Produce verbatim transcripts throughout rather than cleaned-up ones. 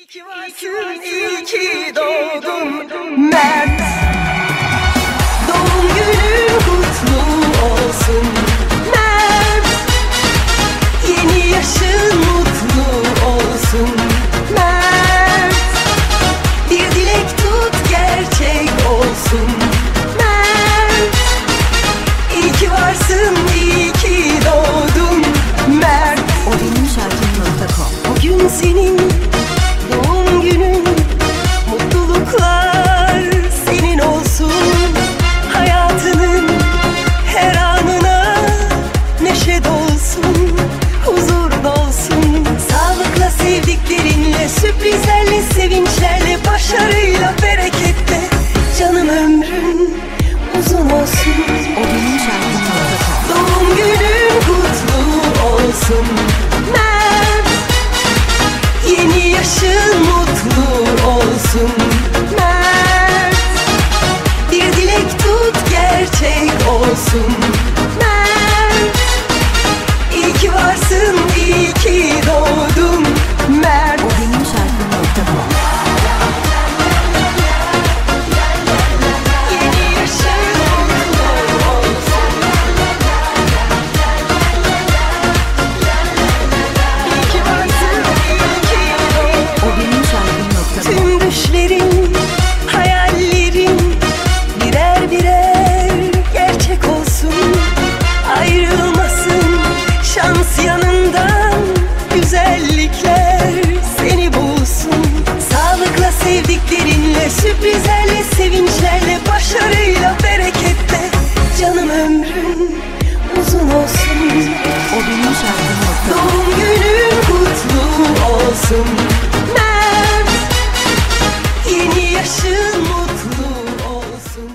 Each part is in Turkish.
İyi ki varsın, iyi ki doğdun Mert. Doğum günün kutlu olsun Mert. Yeni yaşın mutlu olsun Mert. Bir dilek tut gerçek olsun Mert. İyi ki varsın, iyi ki doğdun Mert. O benim şarkım nokta com. O gün senin doğum günün, mutluluklar senin olsun. Hayatının her anına neşe dolsun, huzur dolsun. Sağlıkla, sevdiklerinle, sürprizlerle, sevinçlerle, başarıyla, bereketle. Canım ömrün uzun olsun. O benim şarkım nokta com. Doğum günün kutlu olsun Mert. Yeni yaşın mutlu olsun Mert. Bir dilek tut gerçek olsun Mert. İyi ki varsın, iyi ki doğdun Mert. O benim şarkım nokta com. Yeni yaşın mutlu olsun. İyi ki varsın, iyi ki doğdun. O benim şarkım nokta com. Tüm düşlerin, hayallerin birer birer gerçek olsun. Ayrılmasın şans yanından, güzellikler seni bulsun. Sağlıkla, sevdiklerinle, sürprizlerle, sevinçlerle, başarıyla, bereketle. Canım ömrün uzun olsun. O benim şarkım nokta com. Doğum günün kutlu olsun Mert. Yeni yaşın mutlu olsun.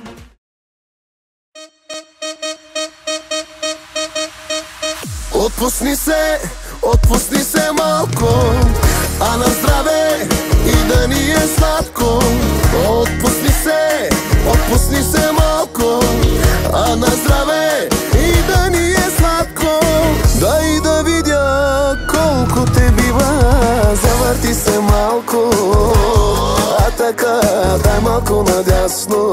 Отпусни се, отпусни се малко, а на здраве и да ни е сладко. Отпусни се, отпусни се малко, а на здраве и да ни е сладко. Дай да видя колко те бива, завърти се малко, а така дай малко надясно.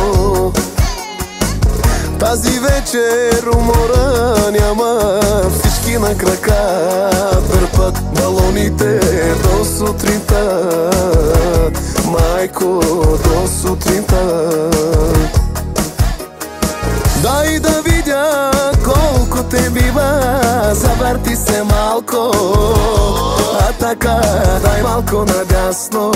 Тази вечер умора няма, всички на крака дърпат балоните до сутринта. Майко, до сутринта. Дай да видя колко те бива, завърти се малко, а така дай малко надясно.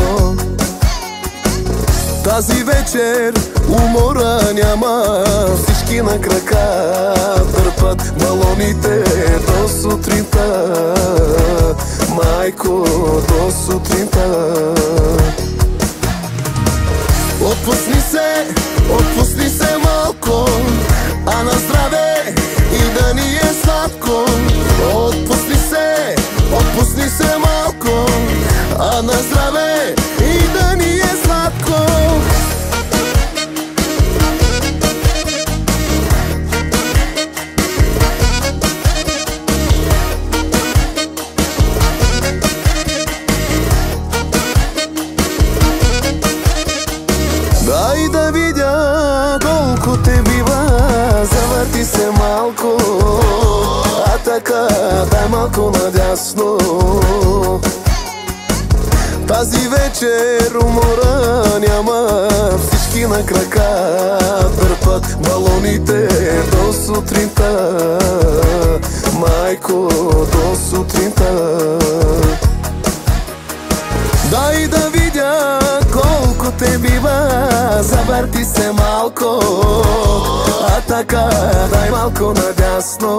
Тази вечер умора няма, всички на крака дърпат балоните до сутринта. Майко, до сутринта. Отпусни се, отпусни се малко, а на здраве и да ни е сладко. Отпусни се, отпусни се малко, а на здраве и да ни е сладко. Дай да видя колко те бива, завърти се малко, а така дай малко надясно. Тази вечер умора няма, всички на крака дърпат балоните до сутринта. Майко, до сутринта. Дай да видя колко те бива, завърти се малко, а така дай малко надясно.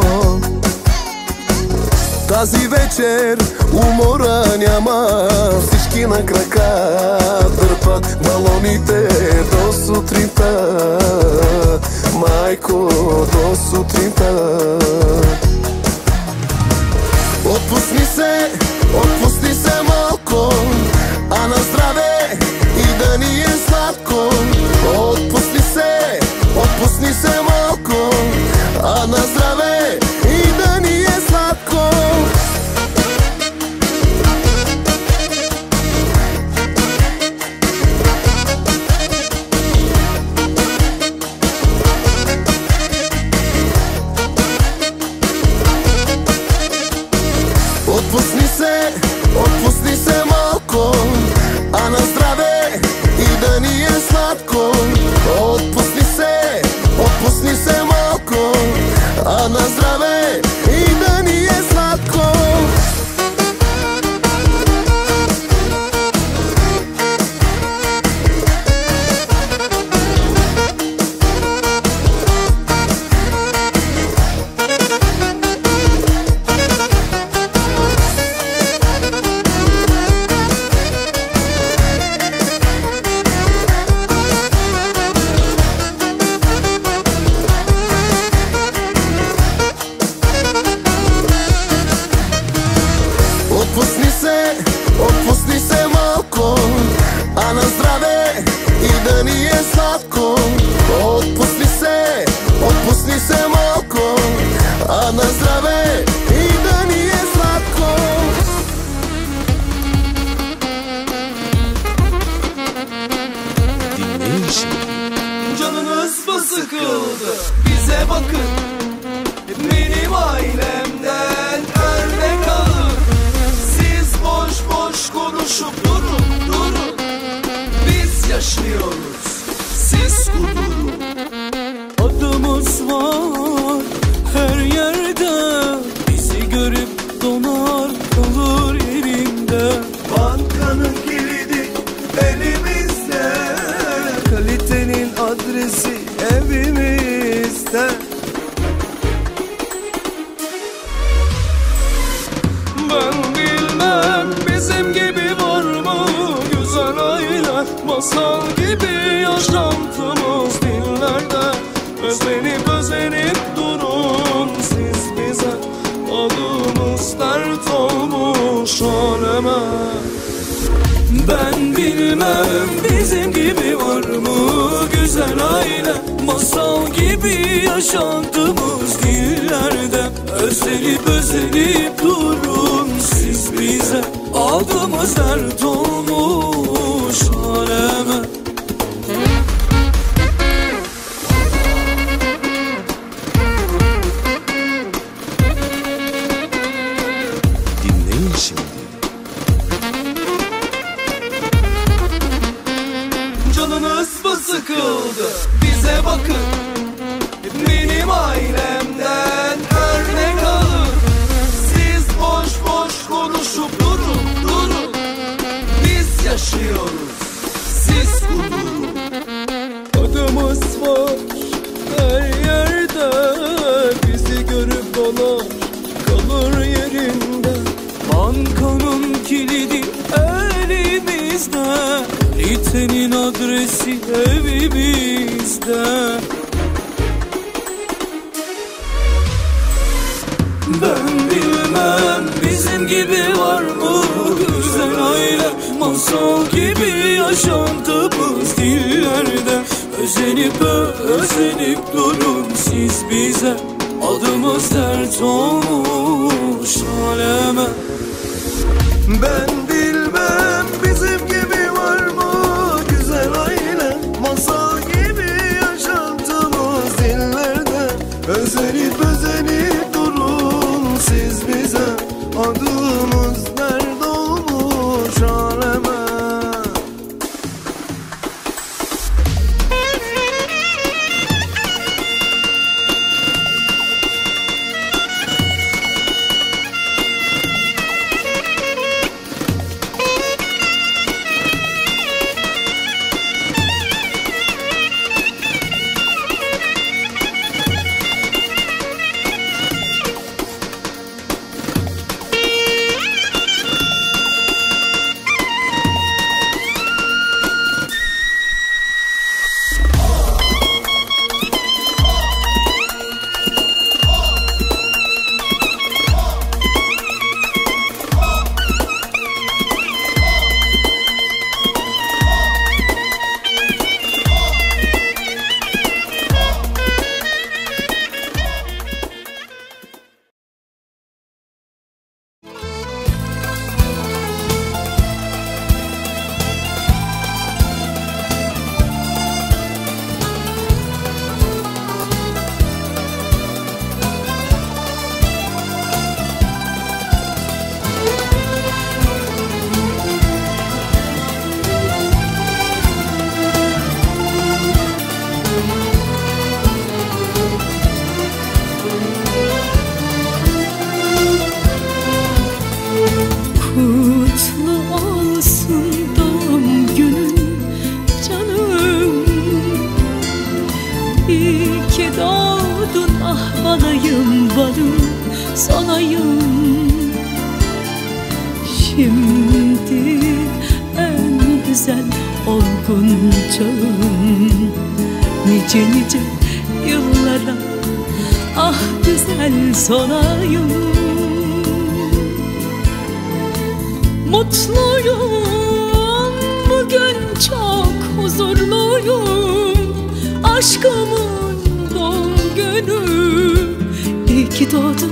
Тази вечер умора няма, всички на крака дърпат балоните до сутринта. Майко, до сутринта. Отпусни се, отпусни се малко, а на здраве и да ни е сладко. Отпусни се, отпусни се малко, а на здраве и да ни е сладко. Otpusni se, otpusni se malko, a na zdrave i da nije slatko. Otpusni se, otpusni se malko, a na zdrave i da nije slatko. Otpusni se, otpusni se malko, a na zdrave i da nije slatko. Otpusni se, otpusni se malko, a na zdrave i da nije slatko. Dinleyin şimdi. Canınız mı sıkıldı? Bize bakın. Benim ailemden örnek alın. Siz boş boş konuşup durun, durun. Biz yaşıyoruz, siz kudurun. Adımız var her yerde. Bizi görüp donar kalır yerinde. Bankanın kilidi elimizde. Kalitenin adresi evimizde. Ben bilmem bizim gibi var mı güzel aile, masal gibi yaşantımız dillerde. Özenip özenip durun siz bize, adımız dert olmuş aleme. Ben bilmem bizim gibi var mı güzel aile, masal gibi yaşantımız dillerde. Özenip özenip durun siz bize, adımız dert olmuş aleme. Dinleyin şimdi. Canınız mı sıkıldı? Bize bakın. Benim ailemden örnek alın. Siz boş boş konuşup durun, durun. Biz yaşıyoruz, siz kudurun. Adımız var her yerde. Bizi görüp dolar kalır yerinde. Bankanın kilidi elimizde. Kalitenin adresi evimizde. Ben bilmem bizim gibi var mı güzel aile, masal gibi yaşantımız dillerde. Özenip özenip durun siz bize, adımız dert olmuş aleme. Ben bilmem bizim gibi var mı güzel aile, masal gibi yaşantımız dillerde. Özenip özenip durun siz bize, adımız dert olmuş aleme. Şimdi en güzel olgun çağım, nice nice yıllara ah güzel sonayım. Mutluyum, bugün çok huzurluyum. Aşkımın doğum günü, iyi ki doğdun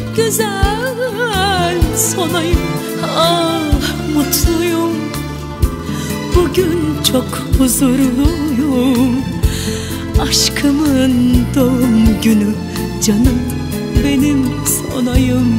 güzel sonayım. Ah mutluyum, bugün çok huzurluyum. Aşkımın doğum günü, canım benim sonayım.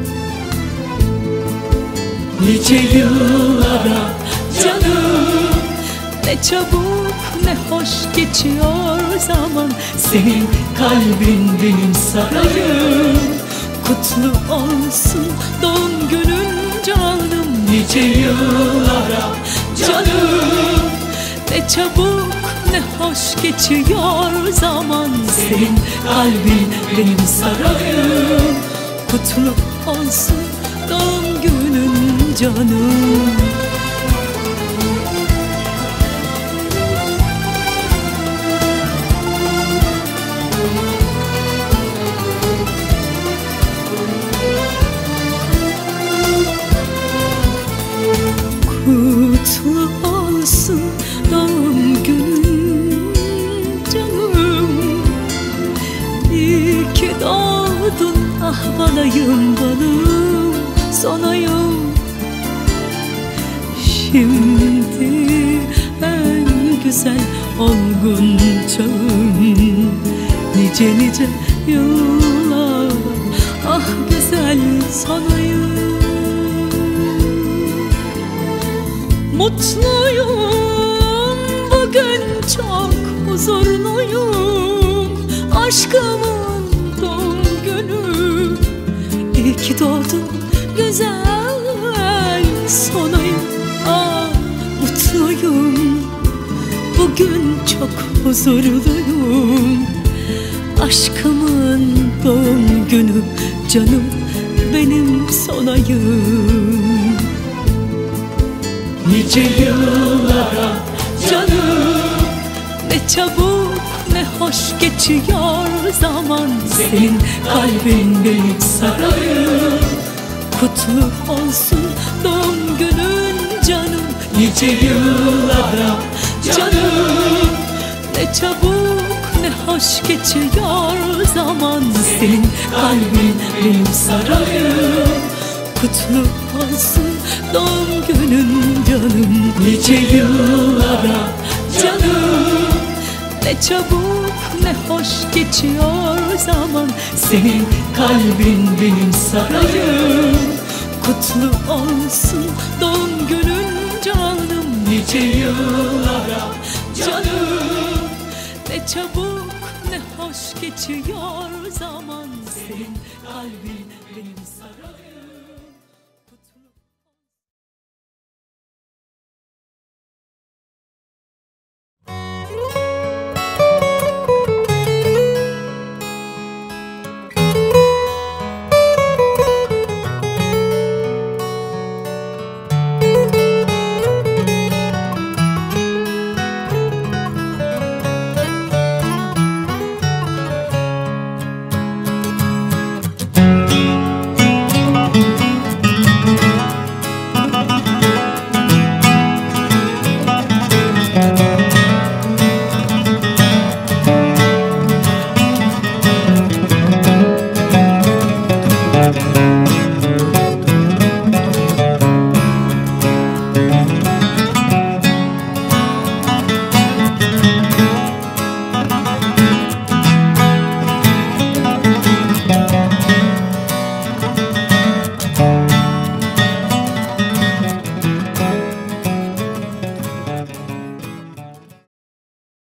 Nice yıllara canım, ne çabuk ne hoş geçiyor zaman. Senin kalbin benim sarayım. Kutlu olsun doğum günün canım. Nice yıllara canım, ne çabuk ne hoş geçiyor zaman. Senin kalbin benim sarayım. Kutlu olsun doğum günün canım. Kutlu olsun doğum günün canım. İyi ki doğdun ah balayım balım sonayım. Şimdi en güzel olgun çağım, nice nice yıllar ah güzel sonayım. Mutluyum, bugün çok huzurluyum. Aşkımın doğum günü, iyi ki doğdun güzel sonayım. Ah mutluyum, bugün çok huzurluyum. Aşkımın doğum günü, canım benim sonayım. Nice yıllara canım, ne çabuk ne hoş geçiyor zaman. Senin kalbin benim sarayım. Kutlu olsun doğum günün canım. Nice yıllara canım, ne çabuk ne hoş geçiyor zaman. Senin kalbin benim sarayım. Kutlu olsun doğum günün canım. Nice yıllara canım, ne çabuk ne hoş geçiyor zaman. Senin kalbin benim sarayım. Kutlu olsun doğum günün canım. Nice yıllara canım, ne çabuk ne hoş geçiyor zaman. Senin kalbin benim sarayım.